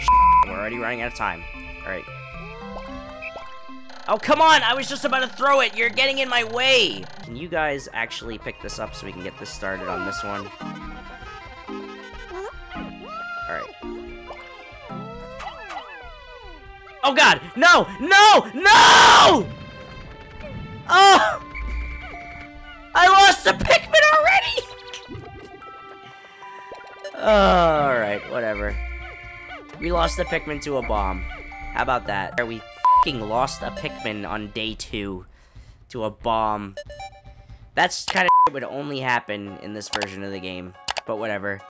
We're already running out of time. Alright. Oh, come on! I was just about to throw it! You're getting in my way! Can you guys actually pick this up so we can get this started on this one? Alright. Oh god! No! No! No! Oh! I lost the Pikmin already! Alright, whatever. We lost the Pikmin to a bomb. How about that? We f***ing lost a Pikmin on day 2 to a bomb. That's kind of would only happen in this version of the game, but whatever.